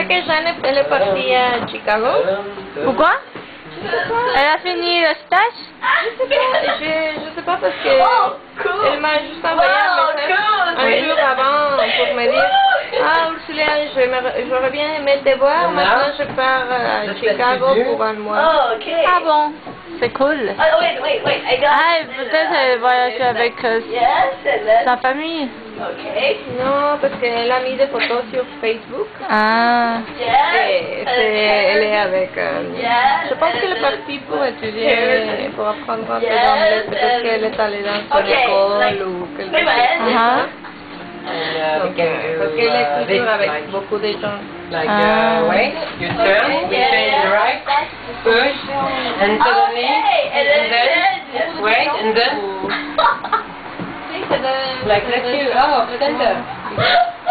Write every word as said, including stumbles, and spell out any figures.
que Jeanne, elle est partie à Chicago. Pourquoi? Elle a fini le stage? Je sais pas, je, je sais pas parce que elle m'a juste envoyé un message un jour avant pour me dire ah Ursula, je me- j'aurais bien aimé te voir, maintenant je pars à Chicago pour un mois. Oh, okay. Ah bon, c'est cool. Oh, wait, wait, wait. I got Ah, et peut-être elle voyage avec euh, Yes, and then... sa famille. Okay. Non, parce qu'elle a mis des photos sur Facebook. Ah. Yes. Et c'est- elle est avec... euh, Yes. je pense qu'elle est partie pour étudier, pour apprendre un peu d'anglais. Peut-être qu'elle est allée dans une Okay, école like- ou quelque Wait, chose. wait. Ah. Donc, euh, parce qu'elle est toujours avec beaucoup de gens. Like, Ah. uh, wait, you turn, we change right, push, and suddenly, Okay, and and then, then... wait, and then, like, let's do, oh, center.